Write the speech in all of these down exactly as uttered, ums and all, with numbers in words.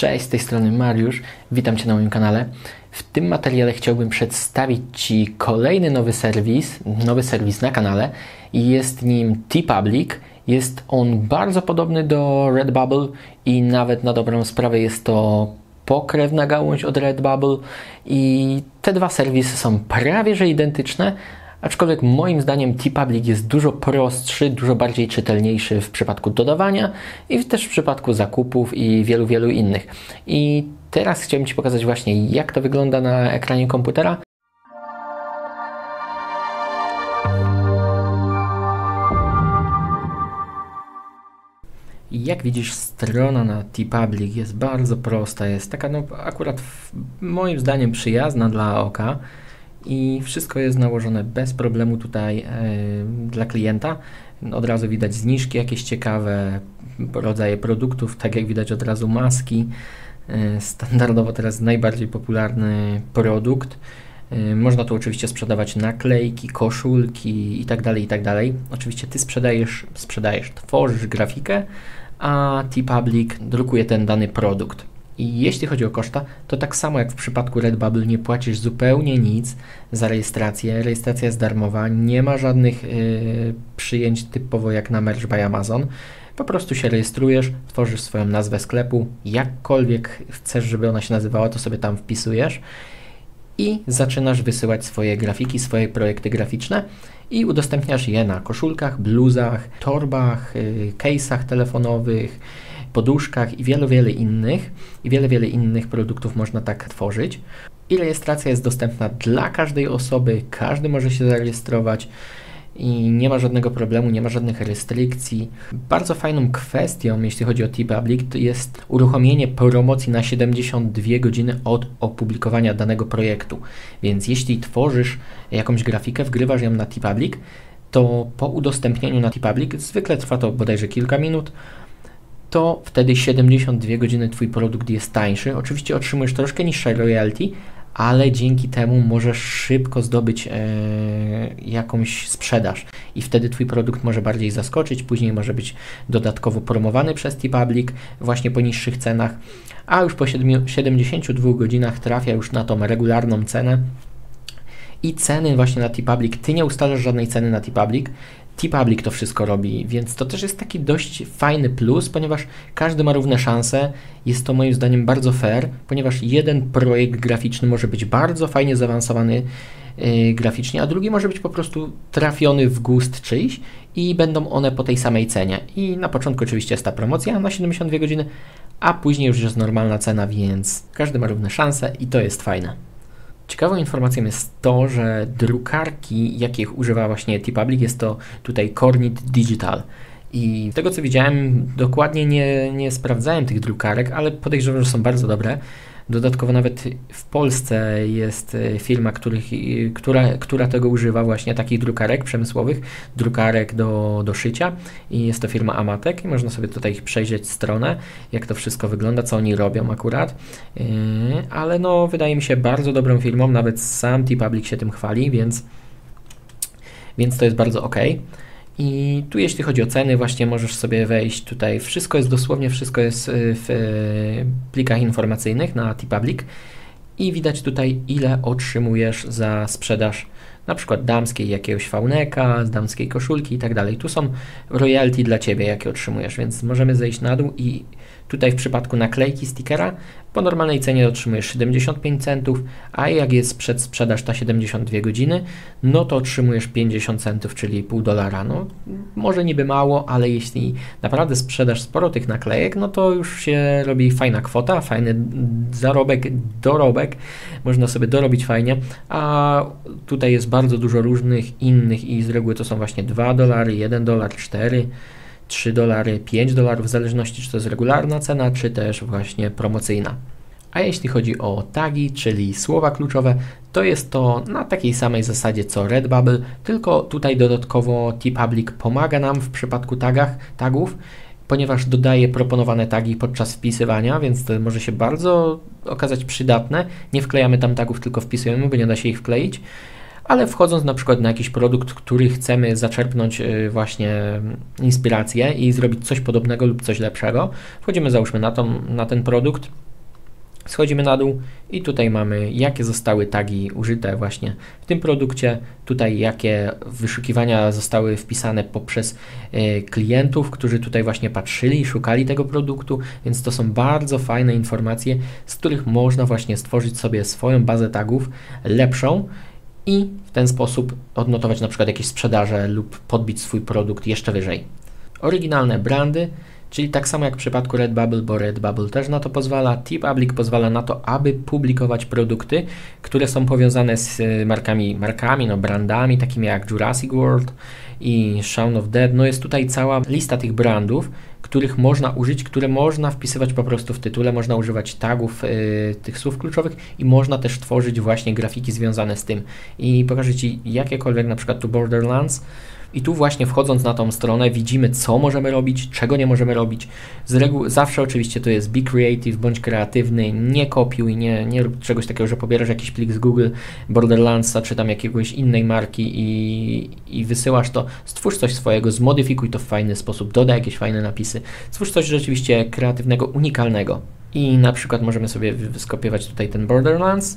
Cześć, z tej strony Mariusz, witam Cię na moim kanale. W tym materiale chciałbym przedstawić Ci kolejny nowy serwis, nowy serwis na kanale i jest nim TeePublic. Jest on bardzo podobny do Redbubble i nawet na dobrą sprawę jest to pokrewna gałąź od Redbubble i te dwa serwisy są prawie że identyczne, aczkolwiek moim zdaniem TeePublic jest dużo prostszy, dużo bardziej czytelniejszy w przypadku dodawania i też w przypadku zakupów i wielu, wielu innych. I teraz chciałbym Ci pokazać właśnie, jak to wygląda na ekranie komputera. Jak widzisz, strona na TeePublic jest bardzo prosta, jest taka no akurat moim zdaniem przyjazna dla oka. I wszystko jest nałożone bez problemu tutaj yy, dla klienta. Od razu widać zniżki jakieś ciekawe, rodzaje produktów, tak jak widać od razu maski. Yy, standardowo teraz najbardziej popularny produkt. Yy, można tu oczywiście sprzedawać naklejki, koszulki i tak dalej, i tak dalej. Oczywiście Ty sprzedajesz, sprzedajesz, tworzysz grafikę, a TeePublic drukuje ten dany produkt. I jeśli chodzi o koszta, to tak samo jak w przypadku Redbubble nie płacisz zupełnie nic za rejestrację. Rejestracja jest darmowa, nie ma żadnych yy, przyjęć typowo jak na Merch by Amazon. Po prostu się rejestrujesz, tworzysz swoją nazwę sklepu, jakkolwiek chcesz, żeby ona się nazywała, to sobie tam wpisujesz i zaczynasz wysyłać swoje grafiki, swoje projekty graficzne i udostępniasz je na koszulkach, bluzach, torbach, yy, case'ach telefonowych, poduszkach i wiele, wiele innych i wiele, wiele innych produktów można tak tworzyć. I rejestracja jest dostępna dla każdej osoby, każdy może się zarejestrować i nie ma żadnego problemu, nie ma żadnych restrykcji. Bardzo fajną kwestią, jeśli chodzi o TeePublic, to jest uruchomienie promocji na siedemdziesiąt dwie godziny od opublikowania danego projektu. Więc jeśli tworzysz jakąś grafikę, wgrywasz ją na TeePublic, to po udostępnieniu na TeePublic, zwykle trwa to bodajże kilka minut, to wtedy siedemdziesiąt dwie godziny Twój produkt jest tańszy. Oczywiście otrzymujesz troszkę niższe royalty, ale dzięki temu możesz szybko zdobyć e, jakąś sprzedaż i wtedy Twój produkt może bardziej zaskoczyć, później może być dodatkowo promowany przez TeePublic właśnie po niższych cenach, a już po siedemdziesięciu dwóch godzinach trafia już na tą regularną cenę. I ceny właśnie na TeePublic, Ty nie ustalasz żadnej ceny na TeePublic, TeePublic to wszystko robi, więc to też jest taki dość fajny plus, ponieważ każdy ma równe szanse. Jest to moim zdaniem bardzo fair, ponieważ jeden projekt graficzny może być bardzo fajnie zaawansowany yy, graficznie, a drugi może być po prostu trafiony w gust czyjś i będą one po tej samej cenie. I na początku oczywiście jest ta promocja na siedemdziesiąt dwie godziny, a później już jest normalna cena, więc każdy ma równe szanse i to jest fajne. Ciekawą informacją jest to, że drukarki, jakich używa właśnie TeePublic, jest to tutaj Kornit Digital. I z tego co widziałem, dokładnie nie, nie sprawdzałem tych drukarek, ale podejrzewam, że są bardzo dobre. Dodatkowo nawet w Polsce jest firma, których, która, która tego używa, właśnie takich drukarek przemysłowych, drukarek do, do szycia i jest to firma Amatek i można sobie tutaj przejrzeć stronę, jak to wszystko wygląda, co oni robią akurat, yy, ale no wydaje mi się bardzo dobrą firmą, nawet sam TeePublic się tym chwali, więc, więc to jest bardzo ok. I tu jeśli chodzi o ceny, właśnie możesz sobie wejść tutaj, wszystko jest dosłownie, wszystko jest w plikach informacyjnych na TeePublic i widać tutaj, ile otrzymujesz za sprzedaż na przykład damskiej jakiegoś fauneka, z damskiej koszulki i tak dalej. Tu są royalty dla Ciebie, jakie otrzymujesz, więc możemy zejść na dół i tutaj w przypadku naklejki, stickera, po normalnej cenie otrzymujesz siedemdziesiąt pięć centów, a jak jest przedsprzedaż ta siedemdziesiąt dwie godziny, no to otrzymujesz pięćdziesiąt centów, czyli pół dolara. No, może niby mało, ale jeśli naprawdę sprzedasz sporo tych naklejek, no to już się robi fajna kwota, fajny zarobek, dorobek, można sobie dorobić fajnie, a tutaj jest bardzo dużo różnych innych i z reguły to są właśnie dwa dolary, jeden dolar, cztery, trzy dolary, pięć dolarów, w zależności czy to jest regularna cena, czy też właśnie promocyjna. A jeśli chodzi o tagi, czyli słowa kluczowe, to jest to na takiej samej zasadzie co Redbubble, tylko tutaj dodatkowo TeePublic pomaga nam w przypadku tagach, tagów, ponieważ dodaje proponowane tagi podczas wpisywania, więc to może się bardzo okazać przydatne. Nie wklejamy tam tagów, tylko wpisujemy, bo nie da się ich wkleić. ale wchodząc na przykład na jakiś produkt, który chcemy zaczerpnąć właśnie inspirację i zrobić coś podobnego lub coś lepszego, wchodzimy załóżmy na, tą, na ten produkt Schodzimy na dół i tutaj mamy, jakie zostały tagi użyte właśnie w tym produkcie, tutaj jakie wyszukiwania zostały wpisane poprzez y, klientów, którzy tutaj właśnie patrzyli i szukali tego produktu, więc to są bardzo fajne informacje, z których można właśnie stworzyć sobie swoją bazę tagów lepszą i w ten sposób odnotować na przykład jakieś sprzedaże lub podbić swój produkt jeszcze wyżej. Oryginalne brandy, czyli tak samo jak w przypadku Redbubble, bo Redbubble też na to pozwala, TeePublic pozwala na to, aby publikować produkty, które są powiązane z markami, markami, no brandami, takimi jak Jurassic World i Shaun of Dead. No jest tutaj cała lista tych brandów, których można użyć, które można wpisywać po prostu w tytule, można używać tagów, yy, tych słów kluczowych i można też tworzyć właśnie grafiki związane z tym. I pokażę Ci jakiekolwiek, na przykład tu Borderlands. I tu właśnie wchodząc na tą stronę widzimy, co możemy robić, czego nie możemy robić. Z reguły zawsze oczywiście to jest be creative, bądź kreatywny, nie kopiuj, nie, nie rób czegoś takiego, że pobierasz jakiś plik z Google, Borderlandsa czy tam jakiegoś innej marki i, i wysyłasz to. Stwórz coś swojego, zmodyfikuj to w fajny sposób, dodaj jakieś fajne napisy. Stwórz coś rzeczywiście kreatywnego, unikalnego. I na przykład możemy sobie skopiować tutaj ten Borderlands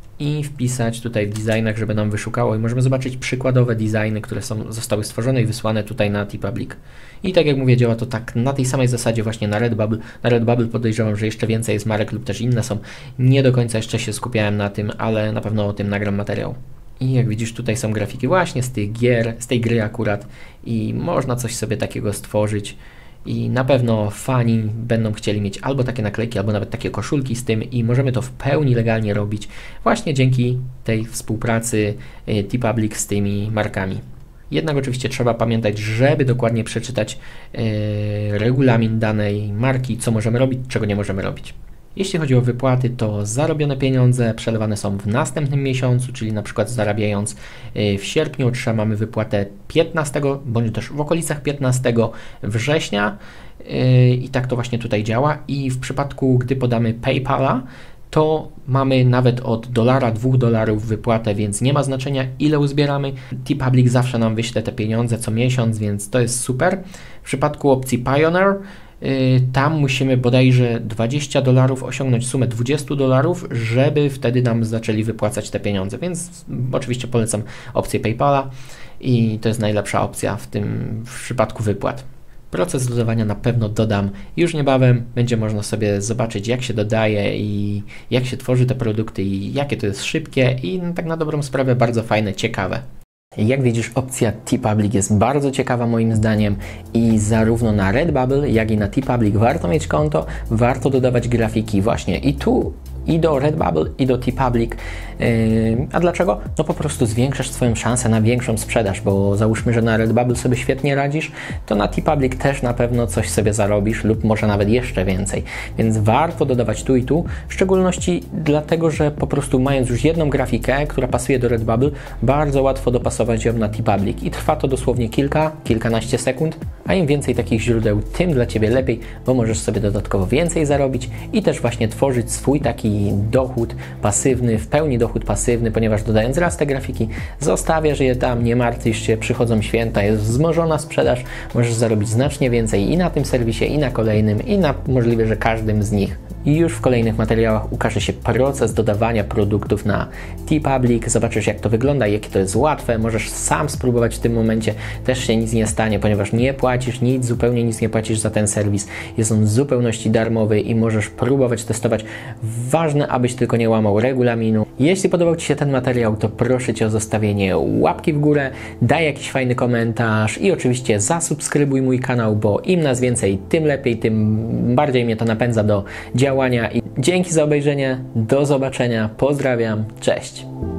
i wpisać tutaj w designach, żeby nam wyszukało i możemy zobaczyć przykładowe designy, które są, zostały stworzone i wysłane tutaj na TeePublic. I tak jak mówię, działa to tak na tej samej zasadzie właśnie na Redbubble. Na Redbubble podejrzewam, że jeszcze więcej jest marek lub też inne są. Nie do końca jeszcze się skupiałem na tym, ale na pewno o tym nagram materiał. I jak widzisz, tutaj są grafiki właśnie z tych gier, z tej gry akurat i można coś sobie takiego stworzyć. I na pewno fani będą chcieli mieć albo takie naklejki, albo nawet takie koszulki z tym i możemy to w pełni legalnie robić właśnie dzięki tej współpracy TeePublic z tymi markami. Jednak oczywiście trzeba pamiętać, żeby dokładnie przeczytać yy, regulamin danej marki, co możemy robić, czego nie możemy robić. Jeśli chodzi o wypłaty, to zarobione pieniądze przelewane są w następnym miesiącu, czyli na przykład zarabiając w sierpniu otrzymamy wypłatę piętnastego bądź też w okolicach piętnastego września i tak to właśnie tutaj działa. I w przypadku, gdy podamy PayPala, to mamy nawet od dolara, dwóch dolarów wypłatę, więc nie ma znaczenia, ile uzbieramy. TeePublic zawsze nam wyśle te pieniądze co miesiąc, więc to jest super. W przypadku opcji Pioneer tam musimy bodajże dwadzieścia dolarów osiągnąć sumę dwadzieścia dolarów, żeby wtedy nam zaczęli wypłacać te pieniądze, więc oczywiście polecam opcję PayPala i to jest najlepsza opcja w tym w przypadku wypłat. Proces dodawania na pewno dodam już niebawem, będzie można sobie zobaczyć, jak się dodaje i jak się tworzy te produkty i jakie to jest szybkie i no, tak na dobrą sprawę bardzo fajne, ciekawe. Jak widzisz, opcja TeePublic jest bardzo ciekawa moim zdaniem i zarówno na Redbubble, jak i na TeePublic warto mieć konto, warto dodawać grafiki właśnie i tu, i do Redbubble, i do TeePublic. Yy, a dlaczego? No po prostu zwiększasz swoją szansę na większą sprzedaż, bo załóżmy, że na Redbubble sobie świetnie radzisz, to na TeePublic też na pewno coś sobie zarobisz lub może nawet jeszcze więcej. Więc warto dodawać tu i tu, w szczególności dlatego, że po prostu mając już jedną grafikę, która pasuje do Redbubble, bardzo łatwo dopasować ją na TeePublic i trwa to dosłownie kilka, kilkanaście sekund, a im więcej takich źródeł, tym dla Ciebie lepiej, bo możesz sobie dodatkowo więcej zarobić i też właśnie tworzyć swój taki dochód pasywny, w pełni dochód pasywny, ponieważ dodając raz te grafiki, zostawiasz je tam, nie martwisz się, przychodzą święta, jest wzmożona sprzedaż, możesz zarobić znacznie więcej i na tym serwisie, i na kolejnym, i na możliwe, że każdym z nich. I już w kolejnych materiałach ukaże się proces dodawania produktów na TeePublic. Zobaczysz, jak to wygląda, jakie to jest łatwe. Możesz sam spróbować w tym momencie. Też się nic nie stanie, ponieważ nie płacisz nic, zupełnie nic nie płacisz za ten serwis. Jest on w zupełności darmowy i możesz próbować testować. Ważne, abyś tylko nie łamał regulaminu. Jeśli podobał Ci się ten materiał, to proszę Cię o zostawienie łapki w górę, daj jakiś fajny komentarz i oczywiście zasubskrybuj mój kanał, bo im nas więcej, tym lepiej, tym bardziej mnie to napędza do działania. I dzięki za obejrzenie, do zobaczenia, pozdrawiam, cześć!